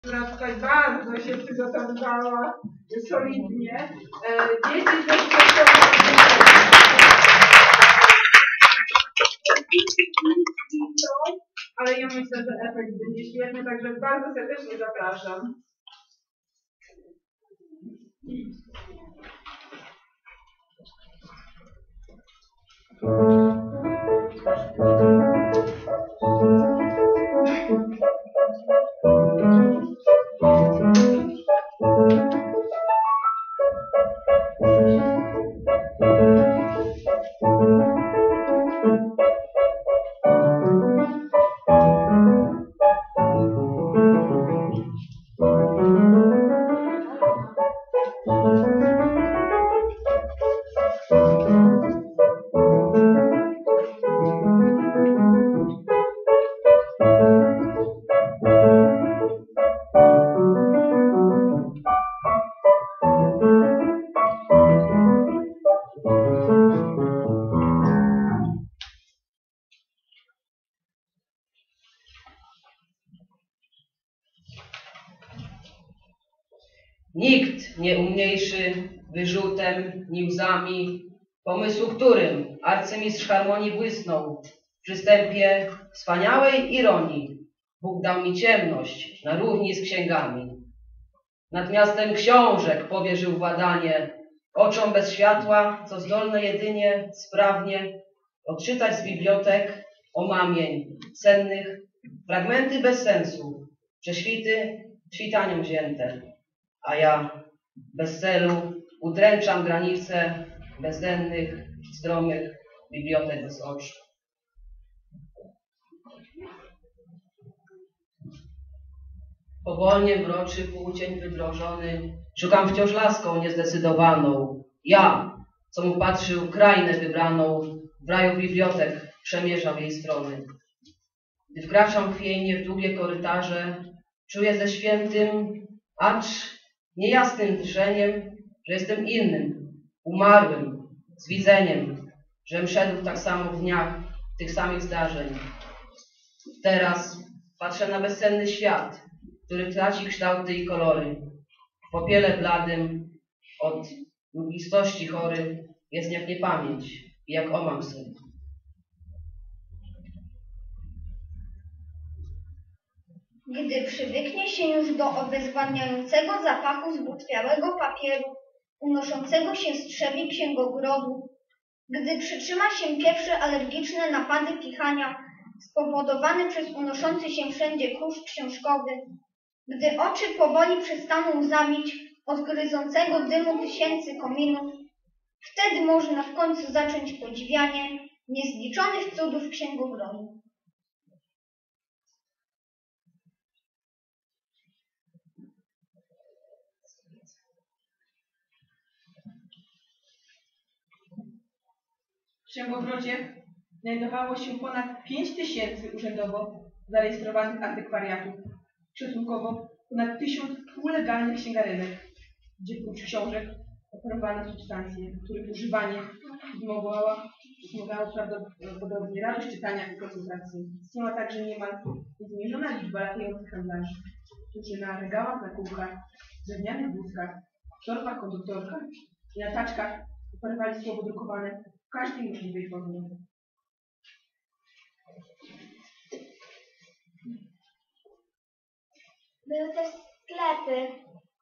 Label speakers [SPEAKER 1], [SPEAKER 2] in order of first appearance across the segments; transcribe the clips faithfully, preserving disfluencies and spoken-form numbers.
[SPEAKER 1] która tutaj bardzo się przygotowywała solidnie. Dzieci też ale ja myślę, że efekt będzie świetny, także bardzo serdecznie zapraszam.
[SPEAKER 2] Nikt nie umniejszy wyrzutem ni łzami pomysłu, którym arcymistrz harmonii błysnął w przystępie wspaniałej ironii. Bóg dał mi ciemność na równi z księgami. Nad miastem książek powierzył władanie oczom bez światła, co zdolne jedynie sprawnie odczytać z bibliotek omamień sennych fragmenty bez sensu, prześwity świtaniom wzięte. A ja bez celu udręczam granice bezdennych, stromych bibliotek bez oczu. Powolnie mroczy półcień wydrożony, szukam wciąż laską niezdecydowaną. Ja, co mu patrzył krainę wybraną, w raju bibliotek przemierzał jej strony. Gdy wkraczam w jej niewdługie korytarze, czuję ze świętym, acz niejasnym drżeniem, że jestem innym, umarłym, z widzeniem, żem szedł tak samo w dniach tych samych zdarzeń. Teraz patrzę na bezsenny świat, który traci kształty i kolory. W popiele bladym od mglistości chory jest jak niepamięć i jak omam syn.
[SPEAKER 3] Gdy przywyknie się już do obezwładniającego zapachu zbutwiałego papieru, unoszącego się z trzewi księgogrodu, gdy przytrzyma się pierwsze alergiczne napady kichania spowodowane przez unoszący się wszędzie kurz książkowy, gdy oczy powoli przestaną zamić od gryzącego dymu tysięcy kominów, wtedy można w końcu zacząć podziwianie niezliczonych cudów księgogrodu.
[SPEAKER 4] W księgogrodzie znajdowało się ponad pięć tysięcy urzędowo zarejestrowanych antykwariatów, szacunkowo ponad tysiąc półlegalnych księgarenek, gdzie prócz książek oferowano substancje, których używanie wymagało prawdopodobnie radość czytania i koncentracji. Istniała także niemal niezmierzona liczba latających handlarzy, którzy na regałach, na kółkach, drewnianych wózkach, torbach konduktorkach i na taczkach oferowali słowo drukowane w każdej możliwej formie.
[SPEAKER 3] Były też sklepy.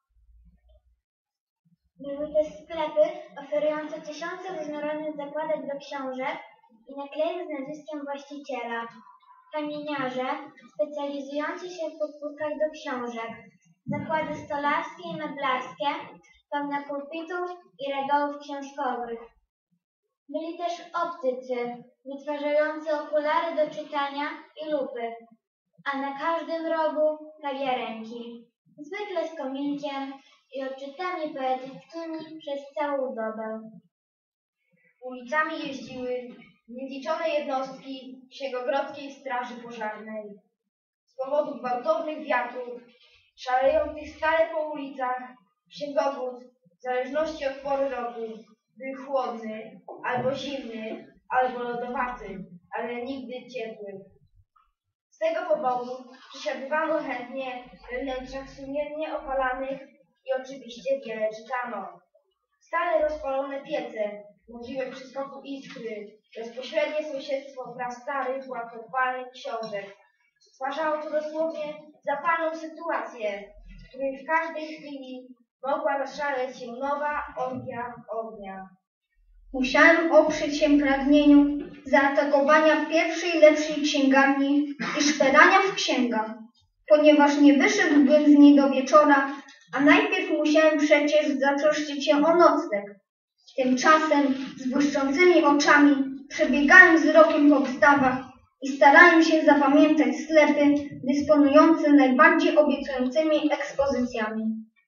[SPEAKER 3] Były też sklepy oferujące tysiące różnorodnych zakładek do książek i naklejek z nazwiskiem właściciela. Kamieniarze specjalizujący się w podpórkach do książek. Zakłady stolarskie i meblarskie, pełne pulpitów i regałów książkowych. Byli też optycy, wytwarzający okulary do czytania i lupy, a na każdym rogu kawiarenki, zwykle z kominkiem i odczytami poetyckimi przez całą dobę.
[SPEAKER 5] Ulicami jeździły niezliczone jednostki Księgogrodzkiej Straży Pożarnej. Z powodu gwałtownych wiatrów, szalejących stale po ulicach, księgogród, w zależności od pory roku, był chłodny, albo zimny, albo lodowaty, ale nigdy ciepły. Z tego powodu przesiadywano chętnie we wnętrzach sumiennie opalanych i oczywiście wiele czytano. Stale rozpalone piece, możliwe przyskoku iskry, bezpośrednie sąsiedztwo prastarych, łatwopalnych książek stwarzało to dosłownie zapalną sytuację, w której w każdej chwili mogła rozszaleć się nowa orgia ognia.
[SPEAKER 6] Musiałem oprzeć się pragnieniu zaatakowania pierwszej lepszej księgarni i szperania w księgach, ponieważ nie wyszedłbym z niej do wieczora, a najpierw musiałem przecież zatroszczyć się o nocleg. Tymczasem z błyszczącymi oczami przebiegałem wzrokiem po wystawach i starałem się zapamiętać sklepy dysponujące najbardziej obiecującymi ekspozycjami.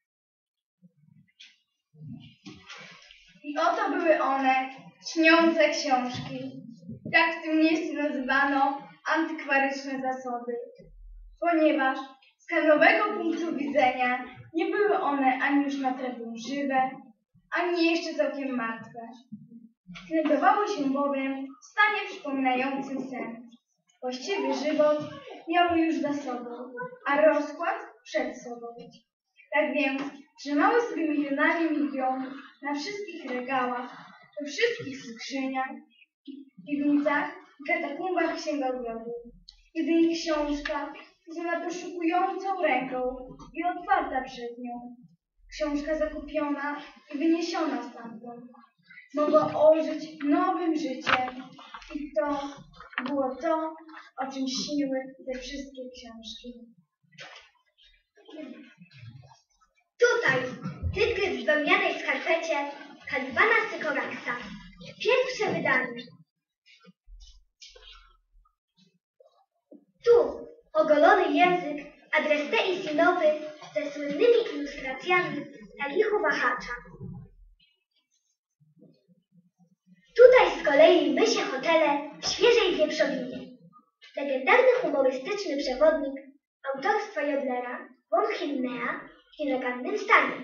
[SPEAKER 7] I oto były one, śniące książki. Tak w tym miejscu nazywano antykwaryczne zasoby, ponieważ z handlowego punktu widzenia nie były one ani już naprawdę żywe, ani jeszcze całkiem martwe. Znajdowały się bowiem w stanie przypominającym sen. Właściwy żywot miały już za sobą, a rozkład przed sobą. Tak więc trzymały sobie milionami milionów na wszystkich regałach, we wszystkich skrzyniach, piwnicach i katakumbach księgogrodu. Kiedy ich książka wzięła poszukującą ręką i otwarta przed nią, książka zakupiona i wyniesiona stamtąd, mogła ożyć nowym życiem i to było to, o czym śniły te wszystkie książki.
[SPEAKER 3] Tutaj, tygrys w wełnianej skarpecie Kalibana Sykoraksa. Pierwsze wydanie. Tu ogolony język Adrestei Sinowy ze słynnymi ilustracjami Talichu Wahacza. Tutaj z kolei mysie hotele w świeżej wieprzowinie. Legendarny humorystyczny przewodnik autorstwa Jodlera, von Hinnea w nienagannym stanie.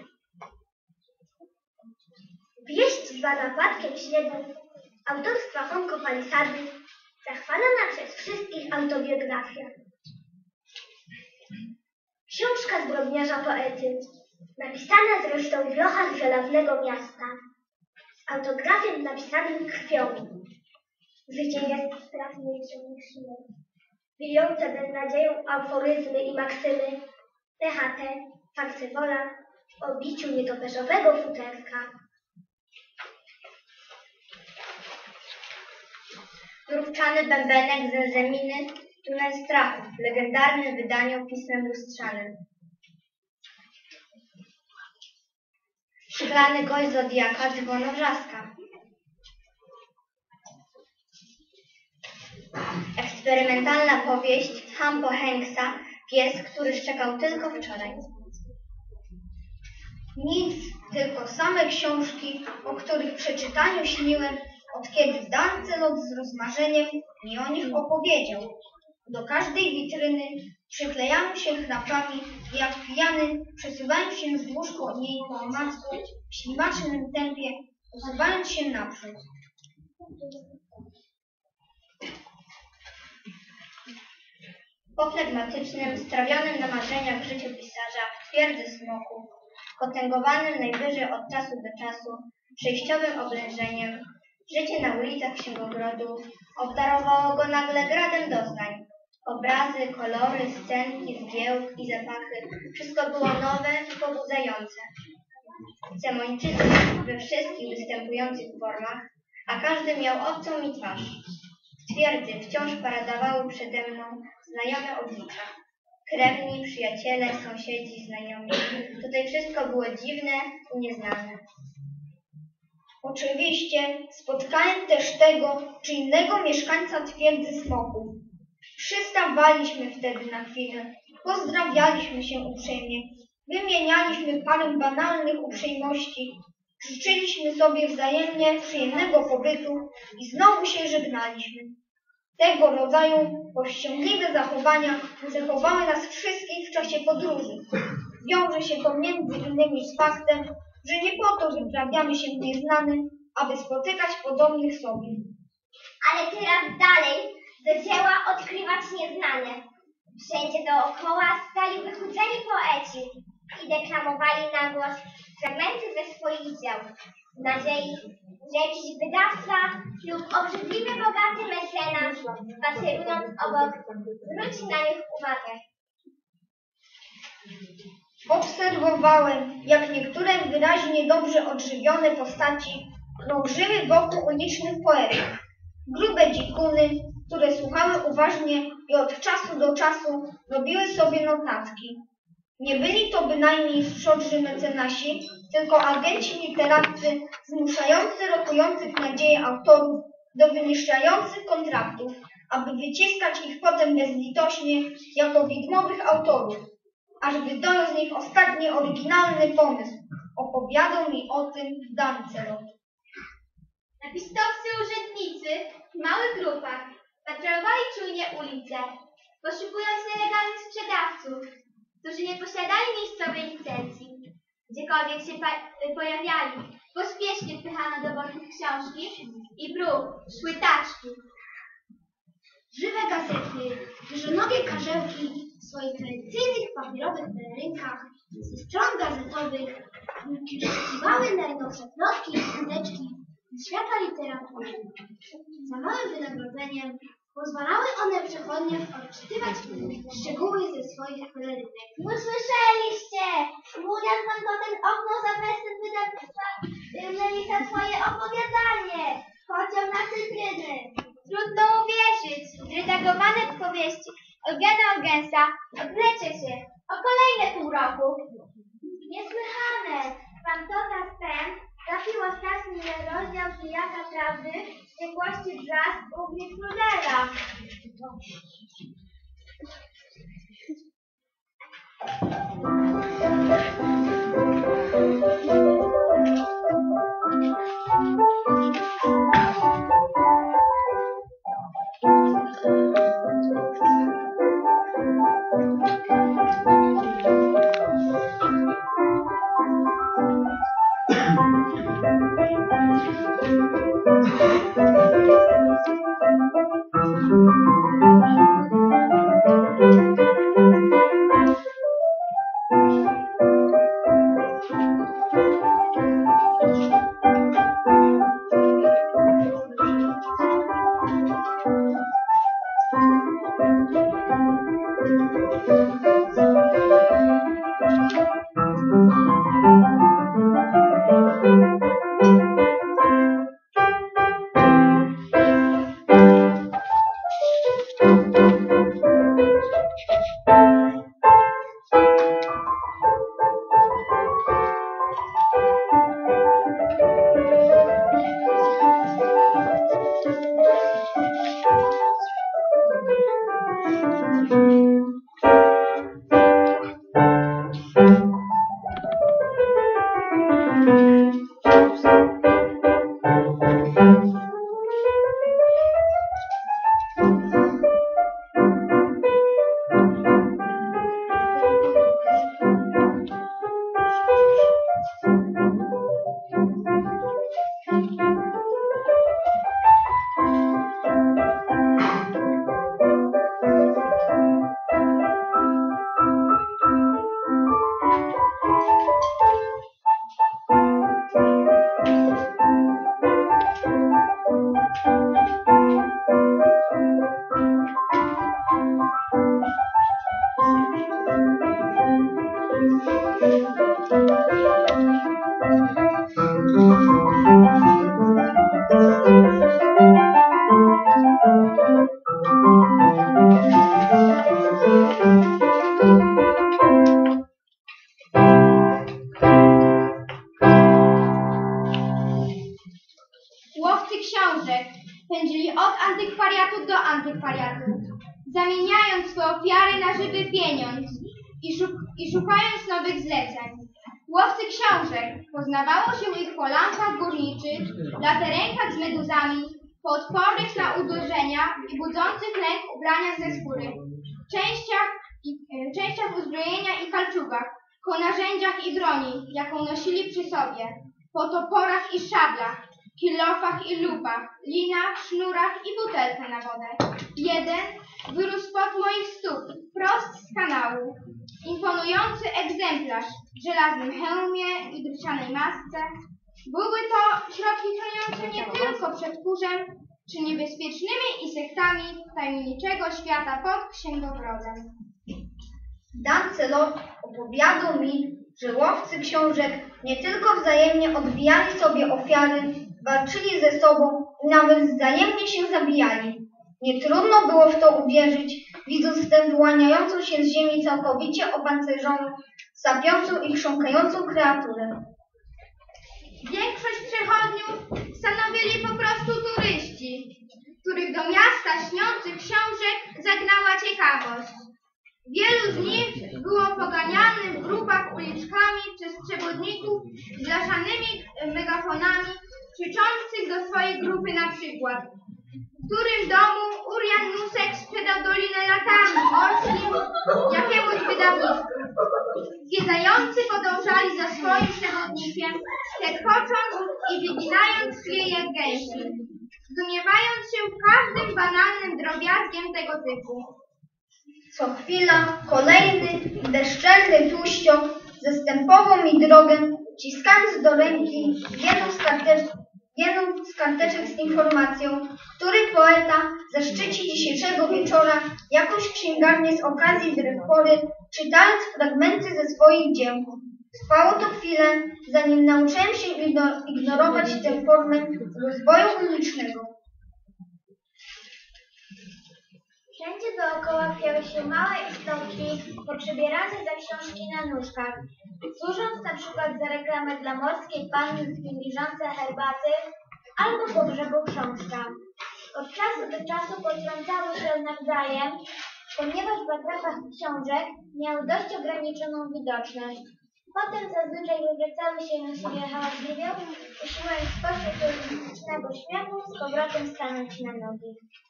[SPEAKER 3] Wieść zwana Płatkiem Śniegu autorstwa Honko Palisady, zachwalona przez wszystkich autobiografia. Książka zbrodniarza poety, napisana zresztą w lochach żelaznego miasta, z autografem napisanym krwią. Życie jest straszniejsze niż śmierć. Bijące beznadzieją aforyzmy i maksymy, T H T, farcewola, w obiciu nietoperzowego futerka.
[SPEAKER 6] Mrówczany bębenek ze Zeminy, tunel strachu, w legendarnym wydaniu pismem lustrzanym. Szklany gość Zodiaka, dzwonowrzaska. Eksperymentalna powieść Hampo Hanksa, pies, który szczekał tylko wczoraj. Nic, tylko same książki, o których przeczytaniu śniłem, od kiedy Dancelot z rozmarzeniem mi o nich opowiedział. Do każdej witryny przyklejałem się chrapami i jak pijany przesuwałem się wzdłuż niej po omacku w ślimacznym tempie, posuwając się naprzód. Po flegmatycznym, strawionym na marzeniach życiu pisarza w twierdzy smoku, potęgowanym najwyżej od czasu do czasu przejściowym oblężeniem, życie na ulicach Księgogrodu obdarowało go nagle gradem doznań. Obrazy, kolory, scenki, zgiełk i zapachy, wszystko było nowe i pobudzające. Cemończycy we wszystkich występujących formach, a każdy miał obcą mi twarz. W twierdzy wciąż paradowały przede mną znajome oblicza. Krewni, przyjaciele, sąsiedzi, znajomi. Tutaj wszystko było dziwne i nieznane. Oczywiście spotkałem też tego czy innego mieszkańca twierdzy smoków. Przystawaliśmy wtedy na chwilę, pozdrawialiśmy się uprzejmie, wymienialiśmy parę banalnych uprzejmości, życzyliśmy sobie wzajemnie przyjemnego pobytu i znowu się żegnaliśmy. Tego rodzaju powściągliwe zachowania zachowały nas wszystkich w czasie podróży. Wiąże się to między innymi z faktem, że nie po to wyprawiamy się w nieznany, aby spotykać podobnych sobie.
[SPEAKER 3] Ale teraz dalej zaczęła odkrywać nieznane. Wszędzie dookoła stali wychudzeni poeci i deklamowali na głos fragmenty ze swoich dzieł, w nadziei, że jakiś wydawca lub obrzydliwie bogaty mecenas, spacerując obok, zwróci na nich uwagę.
[SPEAKER 6] Obserwowałem, jak niektóre wyraźnie dobrze odżywione postaci krążyły wokół ulicznych poetów. Grube dzikuny, które słuchały uważnie i od czasu do czasu robiły sobie notatki. Nie byli to bynajmniej szczodrzy mecenasi, tylko agenci literaccy zmuszający rokujących nadzieję autorów do wyniszczających kontraktów, aby wyciskać ich potem bezlitośnie jako widmowych autorów, aż wydoją z nich ostatni oryginalny pomysł. Opowiadał mi o tym Dancelot.
[SPEAKER 3] Napistowscy urzędnicy w małych grupach patrolowali czujnie ulice, poszukując nielegalnych sprzedawców, którzy nie posiadali miejscowej licencji. Gdziekolwiek się pojawiali, pospiesznie wpychano do worków książki i bruk, szły taczki.
[SPEAKER 7] Żywe gazety, dużonogie karzełki w swoich tradycyjnych papierowych pelerynkach ze stron gazetowych wyszukiwały najnowsze plotki i skuteczki ze świata literatury. Za małym wynagrodzeniem pozwalały one przechodniom odczytywać szczegóły ze swoich pelerynek.
[SPEAKER 3] No słyszeliście! Mówiąc wam to ten okno za bezsens wydawnictwa Melisa swoje opowiadanie. Pociąg na cytryny. Trudno uwierzyć, zredagowane powieści Eugena Orgensa odwlecze się o kolejne pół roku. Niesłychane! Pan Tota Spen trafił ostatni rozdział Pijaka Prawdy w ciepłości Brzask u Grifrudera.
[SPEAKER 7] Łowcy książek pędzili od antykwariatu do antykwariatu, zamieniając swoje ofiary na żywy pieniądz i, szuk i szukając nowych zleceń. Łowcy książek poznawało się ich po lampach górniczych, laterenkach z meduzami, po odpornych na uderzenia i budzących lęk ubraniach ze skóry, częściach, i, e, częściach uzbrojenia i kalczugach, po narzędziach i broni, jaką nosili przy sobie, po toporach i szablach, kilofach i lupach, linach, sznurach i butelce na wodę. Jeden wyrósł spod moich stóp, prost z kanału. Imponujący egzemplarz w żelaznym hełmie i drewnianej masce. Były to środki chroniące nie tylko przed kurzem, czy niebezpiecznymi insektami tajemniczego świata pod księgowrodem.
[SPEAKER 6] Dancelot opowiadał mi, że łowcy książek nie tylko wzajemnie odbijali sobie ofiary, walczyli ze sobą i nawet wzajemnie się zabijali. Nie trudno było w to uwierzyć, widząc tę wyłaniającą się z ziemi całkowicie opancerzoną, sapiącą i chrząkającą kreaturę.
[SPEAKER 7] Większość przechodniów stanowili po prostu turyści, których do miasta śniących książek zagnała ciekawość. Wielu z nich było poganianych w grupach uliczkami przez przewodników z blaszanymi megafonami, krzyczących do swojej grupy na przykład: w którym domu Urian Nusek sprzedał Dolinę Latarni Morskim jakiemuś wydawnictwu. Zwiedzający podążali za swoim przewodnikiem, terchocząc i wyginając szyi jak gęsi, zdumiewając się każdym banalnym drobiazgiem tego typu.
[SPEAKER 6] Co chwila kolejny bezczelny tłuściok zastępował mi drogę, ciskając do ręki jedną z, karteczek, jedną z karteczek z informacją, który poeta zaszczyci dzisiejszego wieczora jakąś księgarnię z okazji dyrektory, czytając fragmenty ze swoich dzieł. Trwało to chwilę, zanim nauczyłem się ignorować tę formę rozwoju ulicznego.
[SPEAKER 3] Wszędzie dookoła chwiały się małe istotki poprzebierane za książki na nóżkach, służąc na przykład za reklamę dla morskiej panny zbliżące herbaty albo pogrzebu książka. Od czasu do czasu potrącały się nawzajem, ponieważ w atrapach książek miały dość ograniczoną widoczność. Potem zazwyczaj wywracały się na siebie hałaśliwie, usiłując spośród turystycznego śmiechu z powrotem stanąć na nogi.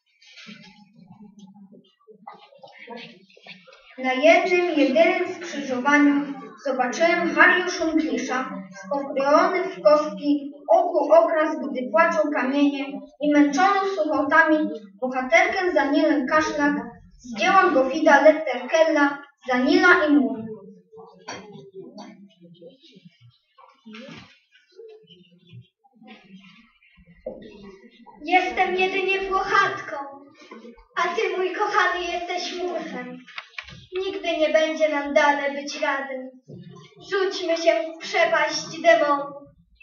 [SPEAKER 6] Na jednym, jedynym skrzyżowaniu zobaczyłem Hariusza Klisza, spokrojony w kostki, oku okras, gdy płaczą kamienie i męczoną suchotami bohaterkę z Danielem Kaszlak z dzieła Gottfrieda Letterkella Zanila i Mur.
[SPEAKER 3] Jestem jedynie włochatką, a ty, mój kochany, jesteś murzem. Nigdy nie będzie nam dane być razem. Rzućmy się w przepaść demonów.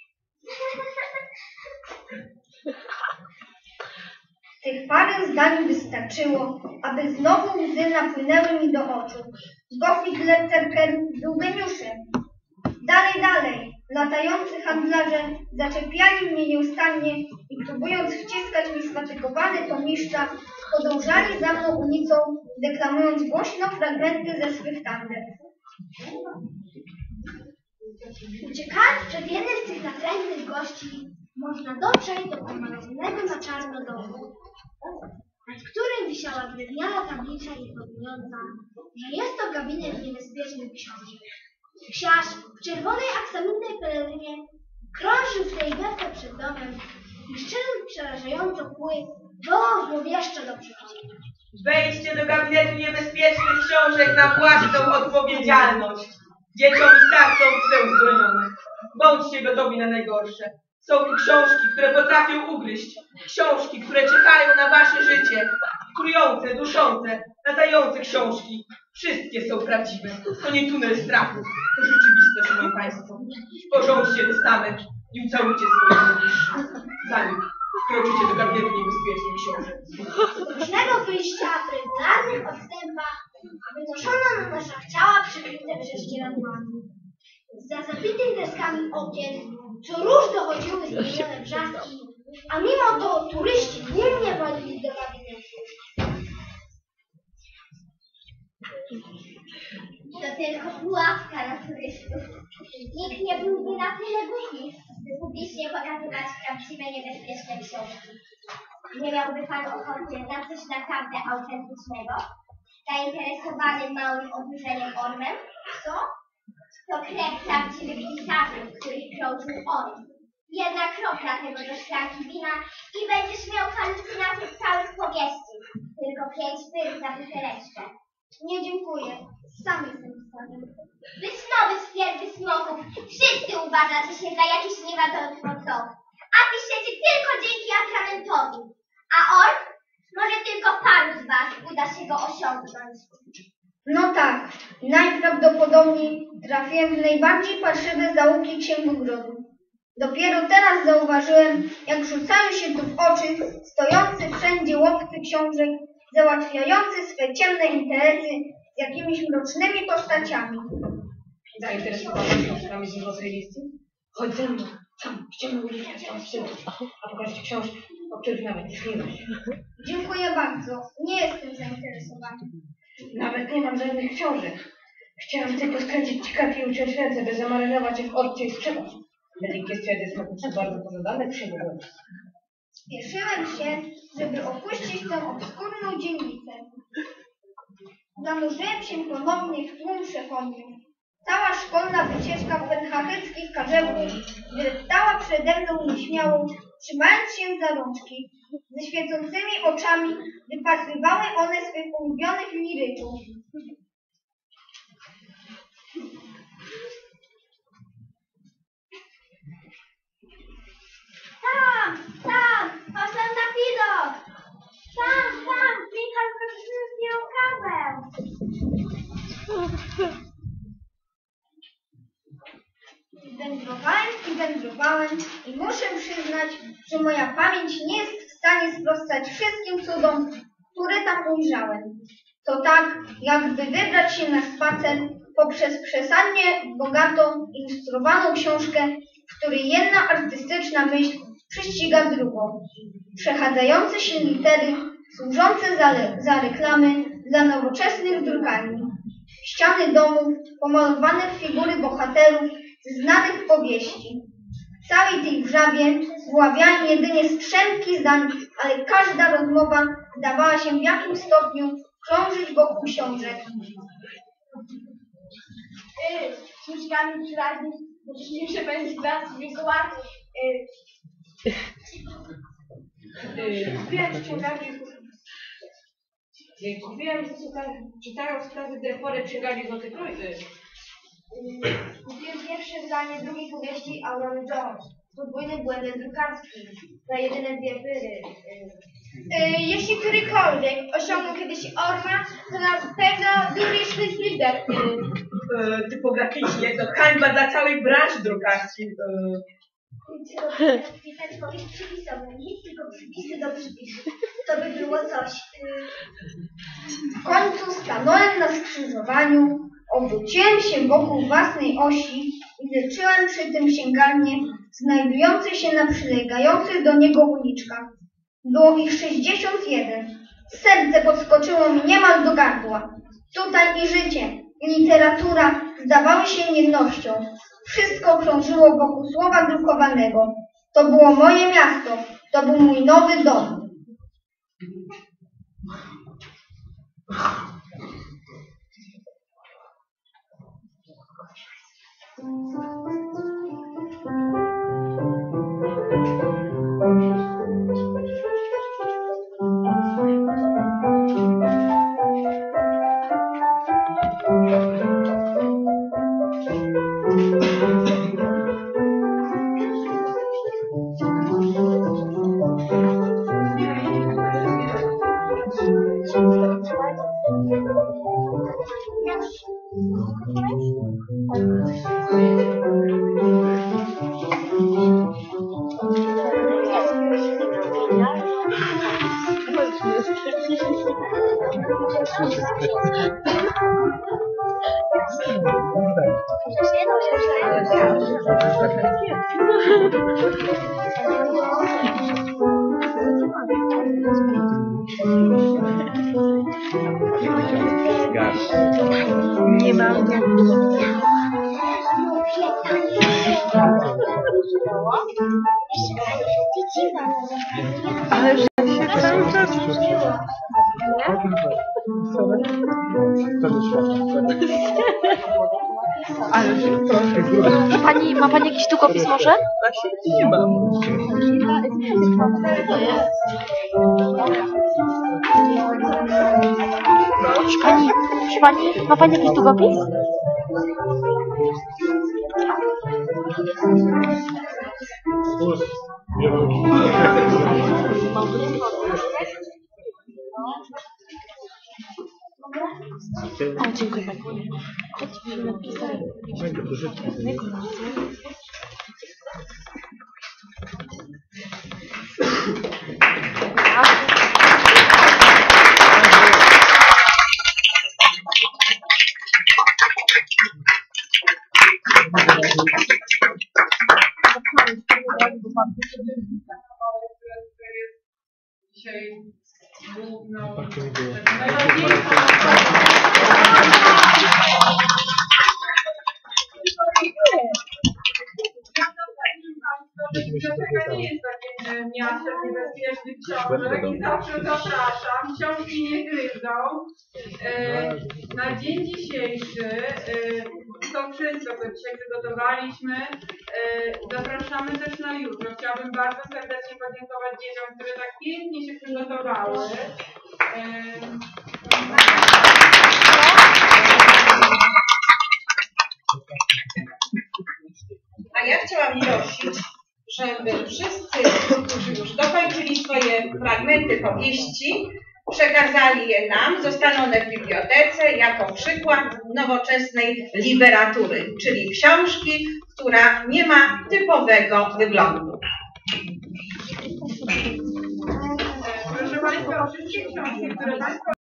[SPEAKER 6] Tych parę zdań wystarczyło, aby znowu łzy napłynęły mi do oczu. Gottfried Letterker był geniuszem. Dalej, dalej, latający handlarze zaczepiali mnie nieustannie i próbując wciskać mi sfatygowany tomiszcza, podążali za mną ulicą, deklamując głośno fragmenty ze swych tandem.
[SPEAKER 3] Uciekając przed jednym z tych natrętnych gości, można dotrzeć do pomalowanego na czarno domu, nad którym wisiała drewniana tablica informująca, że jest to gabinet niebezpiecznych książek. Książ w czerwonej aksamitnej pelerynie krążył w tej wiosce przed domem i szczerząc przerażająco kły, wołał złowieszczo do przyjaciół.
[SPEAKER 1] Wejdźcie do gabinetu niebezpiecznych książek na własną odpowiedzialność. Dzieciom i starcom źle uzbrojonych. Bądźcie gotowi na najgorsze. Są tu książki, które potrafią ugryźć. Książki, które czekają na wasze życie. Krujące, duszące, latające książki. Wszystkie są prawdziwe. To nie tunel strachu. To rzeczywistość, moi państwo. Sporządźcie testament i ucałujcie swoich najbliższych. Zanim wkroczycie do gabinetu niebezpiecznych książek.
[SPEAKER 3] Z różnego wyjścia w regularnych odstępach wynoszono na naszych ciała przykryte prześcieradłami. Za zabitych deskami okien co róż dochodziły zmienione wrzaski, a mimo to turyści tłumnie walili do gabinetu.
[SPEAKER 6] To tylko pułapka na turystów.
[SPEAKER 3] Nikt nie byłby na tyle głupi, by publicznie pokazywać prawdziwe niebezpieczne książki. Nie miałby pan ochoty na coś naprawdę autentycznego? Zainteresowany małym oburzeniem ormem? Co? To krew prawdziwych pisarzy, których krążył orm. Jedna kropla tego do szklanki wina i będziesz miał halucynację całych powieści. Tylko pięć pyr za buteleczkę.
[SPEAKER 7] Nie dziękuję. Sam jestem w stanie.
[SPEAKER 3] Wysnowy z pierdy smoków. Wszyscy uważacie się za jakichś niewiadomych mocowych. A piszecie tylko dzięki atramentowi. A ork? Może tylko paru z was uda się go osiągnąć.
[SPEAKER 7] No tak, najprawdopodobniej trafiłem w najbardziej parszywe zaułki księgogrodu. Dopiero teraz zauważyłem, jak rzucają się tu w oczy stojący wszędzie łowcy książek, załatwiający swe ciemne interesy z jakimiś mrocznymi postaciami.
[SPEAKER 2] Zainteresowany książkami z złotej listy? Chodź ze mną, tam, idziemy ulicę, tam w tył, a pokażę ci książki, o których nawet nie śniłeś.
[SPEAKER 7] Dziękuję bardzo, nie jestem zainteresowany.
[SPEAKER 2] Nawet nie mam żadnych książek. Chciałam tylko skręcić ci kartki i uciąć ręce, by zamarynować je w odcie i sprzedać. Wielkie stwierdy smoków są bardzo pożądane przyjmują.
[SPEAKER 7] Spieszyłem się, żeby opuścić tę obskurną dzielnicę. Zanurzyłem się ponownie w tłum przechodniów. Cała szkolna wycieczka penhacheckich karzewów wyrastała przede mną nieśmiało, trzymając się za rączki. Ze świecącymi oczami wypatrywały one swych ulubionych liryków.
[SPEAKER 3] Tam, tam, chodź tam na widok. Tam, tam, Michał Koczyszny zdjął kawę.
[SPEAKER 7] Wędrowałem i wędrowałem i muszę przyznać, że moja pamięć nie jest w stanie sprostać wszystkim cudom, które tam ujrzałem. To tak, jakby wybrać się na spacer poprzez przesadnie bogato ilustrowaną książkę, w której jedna artystyczna myśl prześciga drugą. Przechadzające się litery, służące za, za reklamy dla nowoczesnych drukarni. Ściany domów, pomalowane w figury bohaterów z znanych powieści. W całej tej wrzawie wyławiałem jedynie strzępki zdań, ale każda rozmowa zdawała się w jakimś stopniu krążyć wokół książek.
[SPEAKER 5] Yy, książkami przyraźni, bo dzisiejsze będzie dla nas wilkołaki.
[SPEAKER 1] Wiem, że księgarni Wiem, że czytają sprawy Defory księgarni Złote Trójcy.
[SPEAKER 5] Kupiłem pierwsze zdanie drugiej powieści Aurora Jones. Podwójny błędem drukarskim. Za jedyne dwie pyry. Yy, jeśli którykolwiek osiągnął kiedyś Orma, to na pewno Durish Lider.
[SPEAKER 1] Yy, typograficznie to hańba dla całej branży drukarskiej. Yy.
[SPEAKER 3] Pisać powieść przypisową, nic tylko przypisy do przypisu. To by było coś.
[SPEAKER 7] W końcu stanąłem na skrzyżowaniu, obróciłem się wokół własnej osi i leczyłem przy tym księgarnię znajdujące się na przylegających do niego uliczkach. Było ich sześćdziesiąt jeden. Serce podskoczyło mi niemal do gardła. Tutaj i życie, i literatura zdawały się jednością. Wszystko krążyło wokół słowa drukowanego. To było moje miasto, to był mój nowy dom.
[SPEAKER 1] Nie mam. Ale że się cały czas rzuciło.
[SPEAKER 8] To wyszło. Pani, ma pani jakiś długopis może?
[SPEAKER 1] Nie mam.
[SPEAKER 8] Proszę pani, proszę pani, ma pani jakiś długopis? O, dziękuję pani. Chodźmy napisać.
[SPEAKER 4] Dzisiaj główną, biblioteka nie jest takim miastem niebezpiecznych książek i zawsze zapraszam. Książki nie gryzą. E, na dzień dzisiejszy e, to wszystko, co dzisiaj przygotowaliśmy. E, zapraszamy też na jutro. Chciałabym bardzo serdecznie podziękować dzieciom, które tak pięknie się przygotowały. E,
[SPEAKER 9] A ja chciałam prosić, żeby wszyscy, którzy już dokończyli swoje fragmenty powieści, przekazali je nam, zostaną one w bibliotece jako przykład nowoczesnej literatury, czyli książki, która nie ma typowego wyglądu.
[SPEAKER 4] Proszę Państwa, wszystkie książki, które Państwo